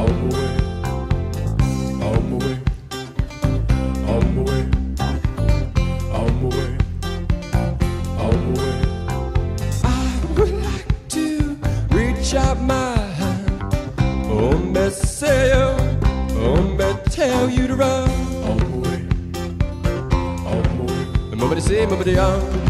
on my way, on my way, on my way, on my way, on my way. I would like to reach out my hand, oh, me say, oh, me tell you to run. On my way, on my way. Nobody say, nobody on.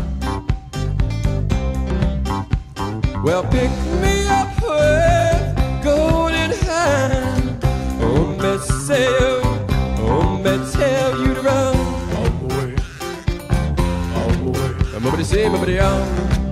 Well, pick me up with golden hand. Oh, me say, oh, me tell you to run. On my way, on my way. Nobody say, nobody on.